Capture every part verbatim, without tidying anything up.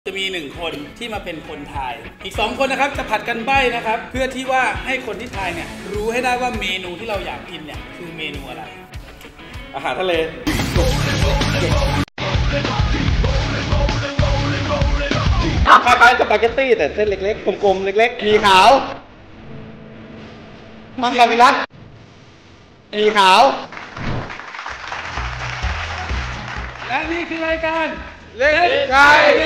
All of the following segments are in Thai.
จะมีหนึ่งคนที่มาเป็นคนทายอีกสองคนนะครับจะผัดกันใบ้นะครับเพื่อที่ว่าให้คนที่ทายเนี่ยรู้ให้ได้ว่าเมนูที่เราอยากกินเนี่ยคือเมนูอะไรอาหารทะเลคล้ายๆสปาเกตตี้แต่เส้นเล็กๆกลมๆเล็กๆมีขาวมังกรมิลัสมีขาวและนี่คือรายการเล่นไก่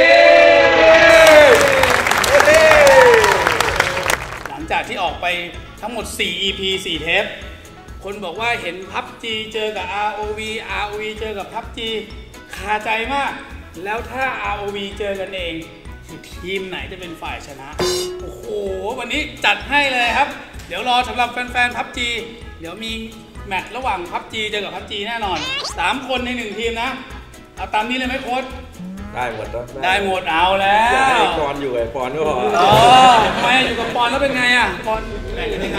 หลังจากที่ออกไปทั้งหมดสี่ อี พี สี่เทปคนบอกว่าเห็น พับจี เจอกับ อาร์ โอ วี อาร์ โอ วี เจอกับ พับจี คาใจมากแล้วถ้า อาร์ โอ วี เจอกันเองทีมไหนจะเป็นฝ่ายชนะโอ้โหวันนี้จัดให้เลยครับเดี๋ยวรอสำหรับแฟนๆ พับจี เดี๋ยวมีแมตช์ระหว่าง พับจี เจอกับ พับจี แน่นอนสามคนในหนึ่งทีมนะเอาตามนี้เลยไหมโค้ชได้หมดได้หมดเอาแล้วอยากให้ปอนอยู่ไอ้ปอนก็พออ๋อทำไมอยู่กับปอนแล้วเป็นไงอ่ะปอนแบ่งกันยังไง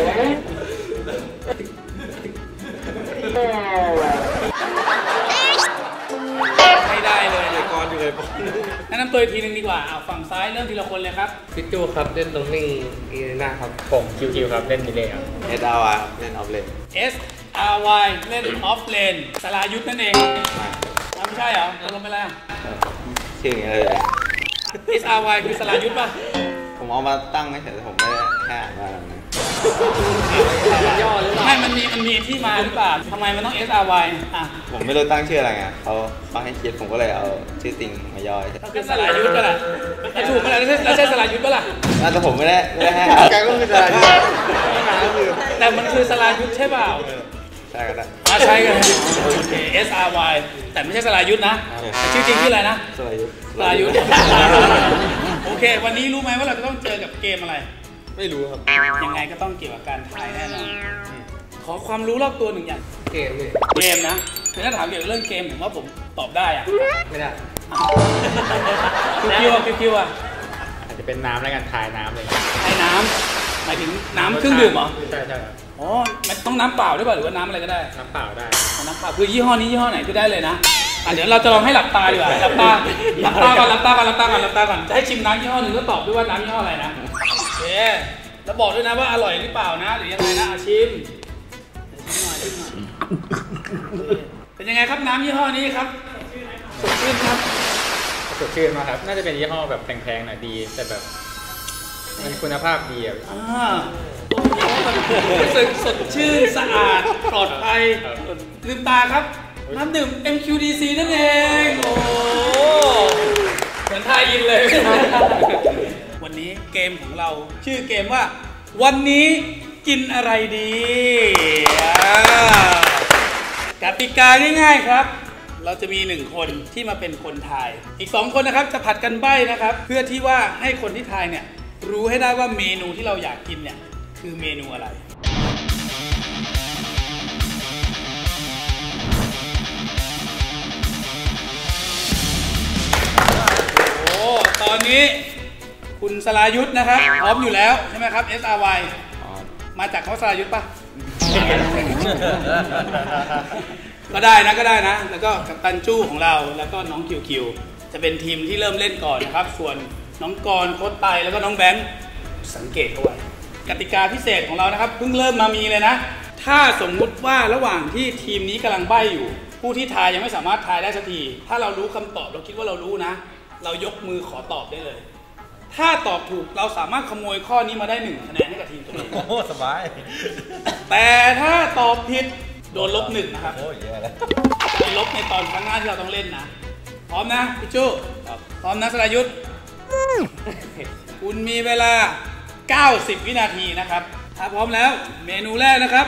ไม่ได้เลยไอ้ปอนอยู่ไอ้ปอนแนะนำตัวอีกทีนึงดีกว่าเอาฝั่งซ้ายเริ่มทีละคนเลยครับพี่จูครับเล่นตรงนิ่งอีน่าครับผมคิวคิวครับเล่นมิเลย์ครับเอสอาร์วายเล่นออฟเลนเอส อาร์ วาย เล่นออฟเลนสรายุทธนั่นเองไม่ใช่เหรอเราลงไปแล้วชื่ออย่างเงี้ยเลยเอส อาร์ วาย คือสรายุทธป่ะผมเอามาตั้งไม่เฉยผมไม่ได้แค่อ่านมาย่อหรือเปล่าไม่มันมีมันมีที่มาหรือเปล่าทำไมมันต้อง เอส อาร์ วาย อ่ะผมไม่รู้ตั้งชื่ออะไรไงเขาเขาให้คิดผมก็เลยเอาชื่อจริงมาย่อยก็คือสรายุทธก็แหละถูกไหมล่ะแล้วใช่สรายุทธป่ะล่ะแต่ผมไม่ได้ไม่ได้ให้แกก็คือสรายุทธแต่มันคือสรายุทธใช่เปล่าใช่ก็ได้อ่าใช่กันโอเค เอส อาร์ วาย แต่ไม่ใช่สรายุทธนะชื่อจริงชื่ออะไรนะสรายุทธสรายุทธโอเควันนี้รู้ไหมว่าเราจะต้องเจอกับเกมอะไรไม่รู้ครับยังไงก็ต้องเกี่ยวกับการทายแน่นอนขอความรู้รอบตัวหนึ่งอย่างเกมเลยเกมนะคือถ้าถามเกี่ยวกับเรื่องเกมผมว่าผมตอบได้อะไม่ได้คิวคิวคิวอ่ะอาจจะเป็นน้ำแล้วกันทายน้ำเลยทายน้ำหมายถึงน้ำเครื่องดื่มเหรอใช่ใช่อ๋อมันต้องน้ำเปล่าด้วยป่ะหรือว่าน้ำอะไรก็ได้น้ำเปล่าได้น้ำเปล่าคือยี่ห้อนี้ยี่ห้อไหนก็ได้เลยนะอ่ะเดี๋ยวเราจะลองให้หลับตาดีกว่าหลับตาหลับตาก่อนหลับตาก่อนหลับตาก่อนหลับตาก่อนจะให้ชิมน้ำยี่ห้อหนึ่งก็ตอบด้วยว่าน้ำยี่ห้ออะไรนะโอเคแล้วบอกด้วยนะว่าอร่อยหรือเปล่านะหรือยังไงนะอาชิมชิมหน่อยชิมหน่อยเป็นยังไงครับน้ำยี่ห้อนี้ครับสดชื่นครับสดชื่นมาครับน่าจะเป็นยี่ห้อแบบแพงๆหน่อยดีแต่แบบมันคุณภาพดีอ่ะรู้สึกสดชื่นสะอาดปลอดภัยลืมตาครับน้ำดื่ม เอ็ม คิว ดี ซี นั่นเองโอ้เหมือนทายอินเลยวันนี้เกมของเราชื่อเกมว่าวันนี้กินอะไรดีกติกาง่ายๆครับเราจะมีหนึ่งคนที่มาเป็นคนทายอีกสองคนนะครับจะผัดกันใบ้นะครับเพื่อที่ว่าให้คนที่ทายเนี่ยรู้ให้ได้ว่าเมนูที่เราอยากกินเนี่ยคือเมนูอะไรโอ้ตอนนี้คุณสรายุทธนะครับพร้อมอยู่แล้วใช่ไหมครับ เอส อาร์ วาย มาจากเขาสรายุทธป่ะ ก็ได้นะก็ได้นะแล้วก็กัปตันจู้ของเราแล้วก็น้องคิวคิวจะเป็นทีมที่เริ่มเล่นก่อนนะครับส่วนน้องกรโค้ชไตแล้วก็น้องแบงค์สังเกตเอาไว้กติกาพิเศษของเรานะครับเพิ่งเริ่มมามีเลยนะถ้าสมมุติว่าระหว่างที่ทีมนี้กำลังใบ้อยู่ผู้ที่ทายยังไม่สามารถทายได้สักทีถ้าเรารู้คำตอบเราคิดว่าเรารู้นะเรายกมือขอตอบได้เลยถ้าตอบถูกเราสามารถขโมยข้อนี้มาได้หนึ่งคะแนนให้กับทีมตัวเองโอ้สบายแต่ถ้าตอบผิดโดนลบหนึ่งนะครับโอ้ยแย่แล้วโดนลบในตอนครั้งหน้าที่เราต้องเล่นนะพร้อมนะพี่จู้พร้อมนะสรายุทธคุณมีเวลาเก้าสิบวินาทีนะครับถ้าพร้อมแล้วเมนูแรกนะครับ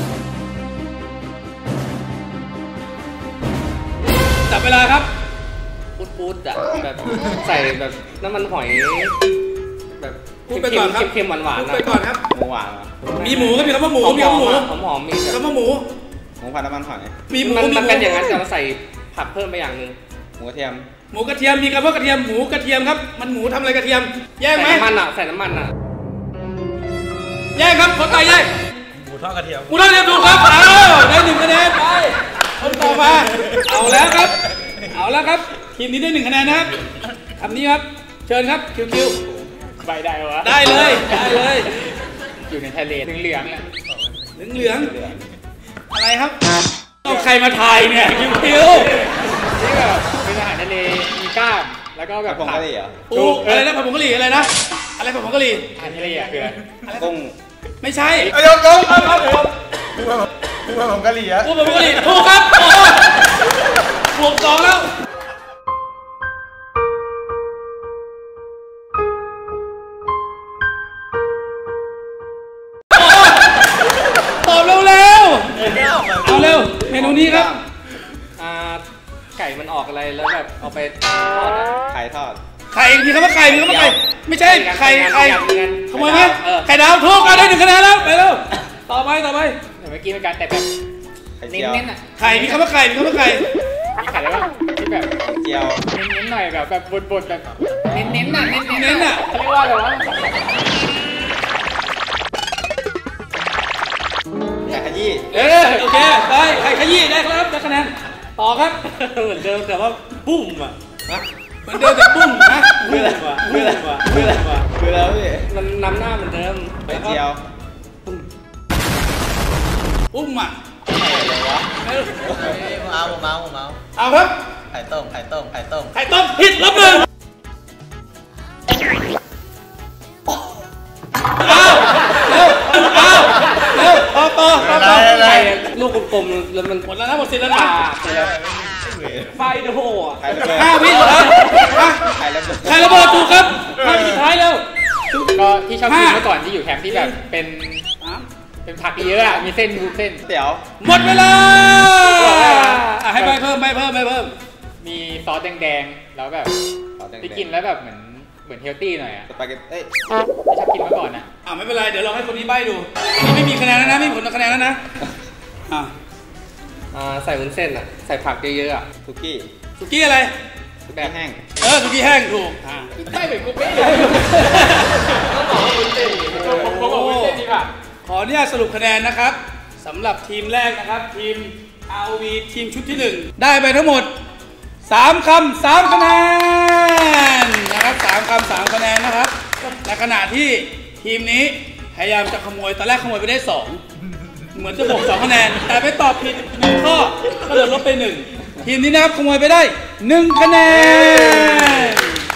จับเวลาครับปูดๆอ่ะแบบใส่แบบน้ำมันหอยแบบพูดไปก่อนครับเค็มๆหวานๆพูดไปก่อนครับหมูหวานมีหมูก็มีคำว่าหมูมีคำว่าหมูหอมๆมีคำว่าหมูหมูผัดน้ำมันหอยมีหมูมันเป็นอย่างนั้นแต่เราใส่ผักเพิ่มไปอย่างนึงหมูกระเทียมหมูกระเทียมมีคำว่ากระเทียมหมูกระเทียมครับมันหมูทำอะไรกระเทียมแยกไหมใส่น้ำมันอ่ะใส่น้ำมันอ่ะแยกครับคนตายแยกหมูทอดกระเทียมหมูทอดกระเทียมถูกครับเอาได้หนึ่งคะแนนไปคนต่อมาเอาแล้วครับเอาแล้วครับทีมนี้ได้หนึ่งคะแนนนะครับคำนี้ครับเชิญครับคิวคิวใบได้วะได้เลยได้เลยอยู่ในทะเลเหลืองๆอ่ะเหลืองเหลืองอะไรครับเอาใครมาทายเนี่ยคิวคิวนี่แบบเป็นอาหารทะเลมีกล้ามแล้วก็แบบผงกะหรี่เหรอปูอะไรนะผัดผงกะหรี่อะไรนะอะไรผัดผงกะหรี่อาหารทะเลอ่ะคืออะไรกุ้งไม่ใช่เอ้ยยกยกครับครับกุ้งกุ้งผงกะหรี่อะปูผัดผงกะหรี่ถูกครับโอ้บวกสองแล้วตอบเร็วเร็วเอาเร็วเมนูนี้ครับอ่าไก่มันออกอะไรแล้วแบบเอาไปทอดอ่ะไข่ทอดไข่มีคำว่าไข่มีคำว่าไข่ไม่ใช่ไข่ไข่เงินขโมยไหมเออไข่ดาวถูกกันได้หนึ่งคะแนนแล้วไปแล้วต่อไปต่อไปเมื่อกี้เป็นการแต่แบบไข่เน้เจียวนๆอ่ะไข่มีคำว่าไข่มีคำว่าไข่มีไข่แล้วที่แบบไข่เจียวเน้นๆหน่อยแบบแบบบดๆแบบเน้นๆน่ะเน้นๆเน้นอ่ะเขาเรียกว่าอะไรวะไข่ขยี้เออโอเคไปไข่ขยี้ได้ครับได้คะแนนต่อครับเหมือนเดิมแต่ว่าบุ้มอ่ะฮะเหมือนเดิมแต่บุ้มนะคืออะไรว่ะคืออะไรว่ะคืออะไรคืออะไรพี่มันนำหน้าเหมือนเดิมไข่เจียวบุ้มอ่ะผมเอาผมเอาผมเอาเอาครับไข่ต้มไข่ต้มไข่ต้มไข่ต้มผิดลบหนึ่งอ้าวเร็วอ้าวเร็วต่อต่อต่อต่อไข่ลูกกลมๆแล้วมันหมดแล้วนะหมดสิทธิ์แล้วนะไฟโดอ่ะไข่ระเบิดห้าวิเหรอฮะไข่ระเบิดใครระเบิดถูกครับห้าวิสุดท้ายแล้วก็ที่ชอบกินห้าเมื่อก่อนที่อยู่แคมป์ที่แบบเป็นเป็นผักเยอะอ่ะมีเส้นมีเส้นเตี๋ยวหมดเวลาอ่ะให้ใบเพิ่มใบเพิ่มใบเพิ่มมีซอสแดงๆแล้วแบบที่กินแล้วแบบเหมือนเหมือนเฮลตี้หน่อยอ่ะสปาเกตเอ้ยที่ชอบกินเมื่อก่อนอ่ะอ่ะไม่เป็นไรเดี๋ยวลองให้คนนี้ใบดูนี่ไม่มีคะแนนแล้วนะไม่มีผลคะแนนแล้วนะอ่ะอ่าใส่วุ้นเส้นอ่ะใส่ผักเยอะๆอ่ะสุกี้สุกี้อะไรแบบแห้งเออสุกี้แห้งถูกอ่ะไม่เหมือนกูเป๊ะเลยต้องบอกว่าวุ้นเส้นผมบอกวุ้นเส้นดีกว่าขออนุญาตสรุปคะแนนนะครับสำหรับทีมแรกนะครับทีม อาร์ โอ วี ทีมชุดที่หนึ่งได้ไปทั้งหมดสามคำสามคะแนนนะครับสามคำสามคะแนนนะครับในขณะที่ทีมนี้พยายามจะขโมยตอนแรกขโมยไปได้สองเหมือนจะบวกสองคะแนนแต่ไปตอบผิดหนึ่งข้อก็เลยลบไปหนึ่งทีมนี้นะครับขโมยไปได้หนึ่งคะแนน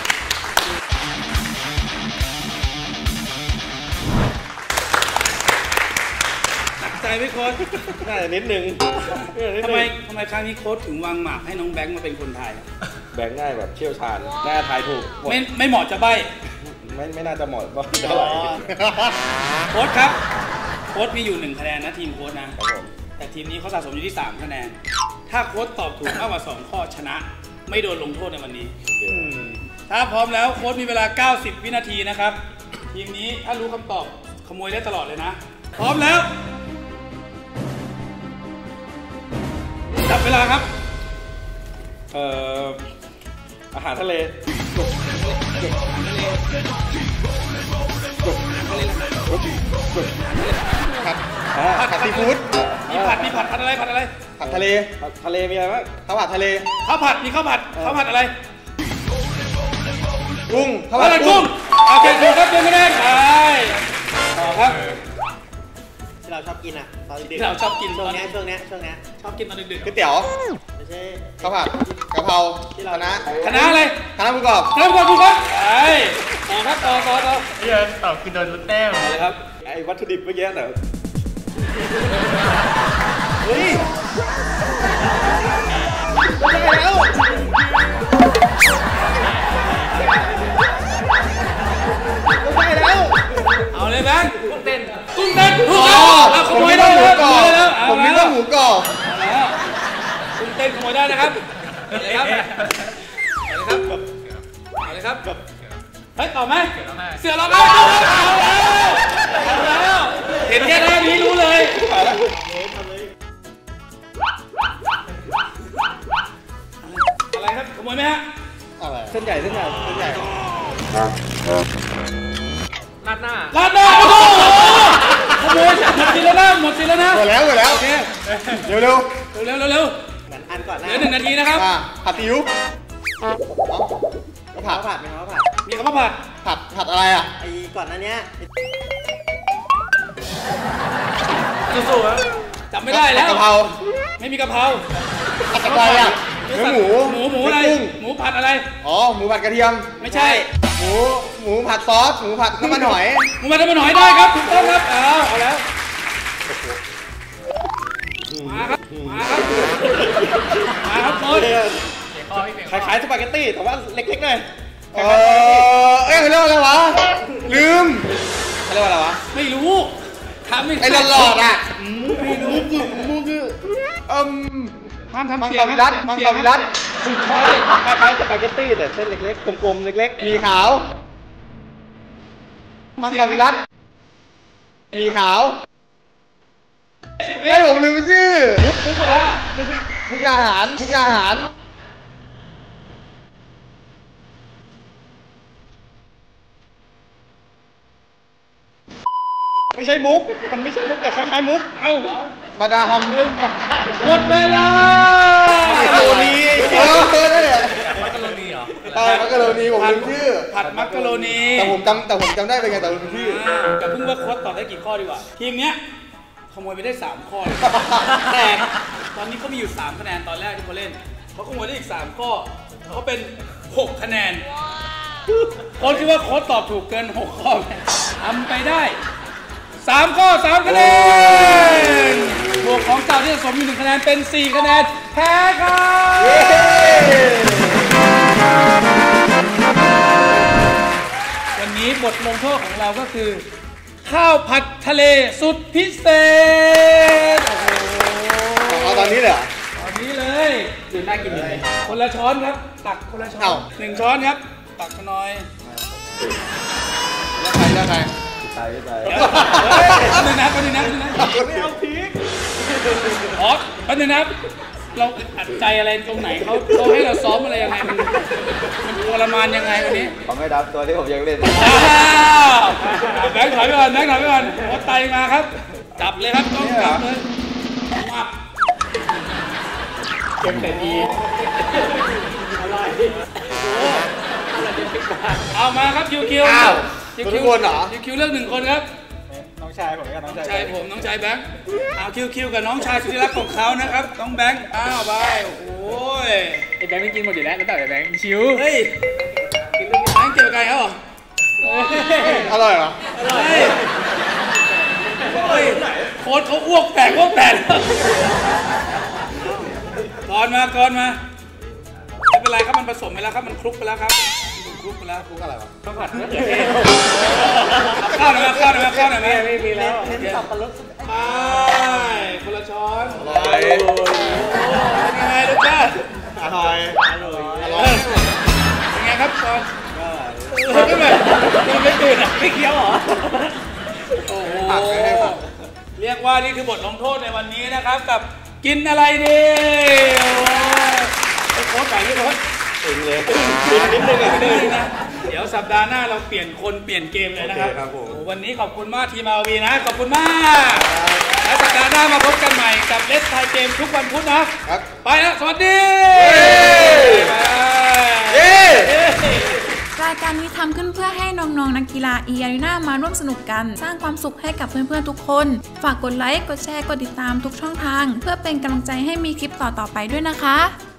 หนักใจไหมโค้ชน่าจะนิดนึงทำไมทำไมครั้งนี้โค้ชถึงวางหมากให้น้องแบงค์มาเป็นคนไทยแบ่งง่ายแบบเชี่ยวชาญน่าทายถูกหมดไม่ไม่เหมาะจะใบ้ไม่ไม่น่าจะเหมาะเท่าไหร่โค้ชครับโค้ชมีอยู่หนึ่งคะแนนนะทีมโค้ชนะครับผมแต่ทีมนี้เขาสะสมอยู่ที่สามคะแนนถ้าโค้ชตอบถูกมากกว่าสองข้อชนะ ไม่โดนลงโทษในวันนี้ถ้าพร้อมแล้วโค้ชมีเวลาเก้าสิบวินาทีนะครับทีมนี้ถ้ารู้คำตอบขโมยได้ตลอดเลยนะพร้อมแล้วจับเวลาครับเอ่ออาหารทะเล ผัดผัดซีฟู้ดมีผัดมีผัดผัดอะไรผัดอะไรผัดทะเลผัดทะเลมีอะไรบ้างข้าวผัดทะเลข้าวผัดมีข้าวผัดข้าวผัดอะไรกุ้งข้าวข้าวผัผัดดกุ้กุ้งงโอเคถูกครับเป็นคะแนนไปต่อครับที่เราชอบกินอ่ะตอนดึกที่เราชอบกินช่ตวอง นเนี้นี้ยช่วงเนี้ยช่วงเนี้ยชอบกินตอนดึกก๋วยเตี๋ยวไม่ใช่ข้าวผัดกะเพราคะน้าๆคณะอะไรคณะหมูกรอบคณะประกอบถูกครับไปต่อครับต่อต่อต่อเฮียตอบคือโดนรุนแต้มเอาเลยครับไอ้วัตถุดิบเมื่อกี้น่ะเฮ้ยได้แล้วได้แล้วเอาเลยแบงค์กุ้งเต้นกุ้งเต้นถูกครับเอาขผมโมนึยกได้ว่าหแล้มูวกรอบแล้วผมนึกว่าหมูกรอบแล้วกุ้งเต้นขโมยได้นะครับเอาเลยครับเอาเลยครับเอาเลยครับเฮ้ยตอบไหมเสือร้องไห้เอาแล้วเอาแล้วเห็นแค่หน้านี้รู้เลยอะไรครับขโมยไหมฮะอะไรเส้นใหญ่เส้นใหญ่เส้นใหญ่ราดหน้าลาดหน้าโอ้โหขโมยหมดสิแล้วนะหมดสิแล้วนะหมดแล้วหมดแล้วโอเคเร็วเร็วเร็วเร็วเร็วเหมือนอันก่อนเหนะลือหนึ่งนาทีนะครับอ่ะผัดซีอิ๊วกะเพผัดผัดมีคำว่าผัดมีคำว่าผัดผัดผัดอะไรอ่ะไอ้ก่อนหน้านี้สู้ๆครับจำไม่ได้แล้วกะเพราไม่มีกะเพราผัดอะไรอ่ะเนื้อหมูหมูหมูอะไรกุ้งหมูผัดอะไรอ๋อหมูผัดกระเทียมไม่ใช่หมูหมูผัดซอสหมูผัดน้ำมันหอยหมูผัดน้ำมันหอยได้ครับถูกต้องครับเอาเอาแล้วมาครับมาครับมาครับโค้ชคล้ายๆสปาเกตตี้แต่ว่าเล็กๆหน่อยเออเอ้ยเขาเรียกว่าอะไรวะลืมเขาเรียกว่าอะไรวะไม่รู้ถามไม่ไอ้หลอดๆอ่ะไม่รู้มูคือเอิ่มห้ามมัทำงเสีสยงวิรัตมังสวิรัตคล้ายๆสปาเกตตี้แต่เส้นเล็กๆกลมๆเล็กๆมีขาวมังสวิรัตมีขาวเฮ้ยผมลืมชื่อมุกมุกอะไรมุกอาหารมุกอาหารไม่ใช่มุกมันไม่ใช่มุกแต่คล้ายๆมุกเอ้ามาดาทำเรื่องหมดเวลามักกะโรนีเออนั่นแหละมักกะโรนีเหรอใช่มักกะโรนีผมลืมชื่อผัดมักกะโรนีแต่ผมจำแต่ผมจำได้เป็นไงแต่ลืมชื่อแต่เพิ่งว่าโค้ชตอบได้กี่ข้อดีกว่า ทีมเนี้ยขโมยไปได้สามข้อเลยแต่ตอนนี้เขามีอยู่สามคะแนนตอนแรกที่เขาเล่นเขาขโมยได้อีกสามข้อเขาเป็นหกคะแนนโค้ชคิดว่าโค้ชตอบถูกเกินหกข้อไหมทำไปได้สามข้อสามคะแนนบวกของเก่าที่สะสมอยู่หนึ่งคะแนนเป็นสี่คะแนนแพ้ครับวันนี้บทลงโทษของเราก็คือ ข้าวผัดทะเลสุดพิเศษโอ้โหเอาตอนนี้เลยเหรอตอนนี้เลยดูน่ากินเลยคนละช้อนครับ ตักคนละช้อนเอ้าหนึ่งช้อนครับ ตักมาหน่อยแล้วใครแล้วใครเฮ้ยแป๊บนึงนะแป๊บนึงนะแป๊บนึงนะไม่เอาพีกอ๋อแป๊บนึงนะเราอัดใจอะไรตรงไหนเขาเขาให้เราซ้อมอะไรยังไงมันมันทรมานยังไงวันนี้เขาไม่ดับตัวที่ผมยังเล่นอ้าวแบงค์ถอยไปก่อนแบงค์ถอยไปก่อนโค้ชไตมาครับ จับเลยครับต้องจับเลยมับเก็บแต่ดีเอามาครับคิวคิวอ้าวคิวทุคิกวคนเหรอคิวคิวเลือกหนึ่งคนครับน้องชายผมกับน้องชายชายผมน้องชายแบงค์เอาคิวคิวกับน้องชายสุดที่รักของเขานะครับน้องแบงค์อ้าวไปโอ้โหไอ้แบงค์ไม่กินหมดอยู่แล้วแล้วแต่แบงค์ชิวเฮ้ยแบงค์เกี่ยวกับใครเขาเหรออร่อยเหรอเฮ้ยเฮ้ยโค้ชเขาอ้วกแตกอ้วกแตกก่อนมาก่อนมาไม่เป็นไรครับมันผสมไปแล้วครับมันคลุกไปแล้วครับคลุกไปแล้วคลุกอะไรวะข้าวผัดมะเขือเทศข้าวหน่อยข้าวหน่อยข้าวหน่อยไหมไม่มีแล้วเน้นสับปะรดไปคนละช้อนอร่อยเป็นยังไงลูกจ้าอร่อยอร่อยอร่อยเป็นไงครับก่อนก็แบบมันไม่ตื่นอ่ะไม่เคี้ยวเหรอโอ้โหเรียกว่านี่คือบทลงโทษในวันนี้นะครับกับกินอะไรดีโอ้โหไก่ไม่ร้อนถึงเลยนิดนึงอ่ะนิดนึงนะเดี๋ยวสัปดาห์หน้าเราเปลี่ยนคนเปลี่ยนเกมเลยนะครับโอเคครับผมโอ้วันนี้ขอบคุณมากทีมอาร์วีนะขอบคุณมากและสัปดาห์หน้ามาพบกันใหม่กับเลสไทยเกมทุกวันพุธนะครับ ไปแล้วสวัสดีเย้รายการนี้ทำขึ้นเพื่อให้น้องๆนักกีฬา e Arena มาร่วมสนุกกัน สร้างความสุขให้กับเพื่อนๆทุกคน ฝากกดไลค์ กดแชร์ กดติดตามทุกช่องทาง เพื่อเป็นกำลังใจให้มีคลิปต่อๆไปด้วยนะคะ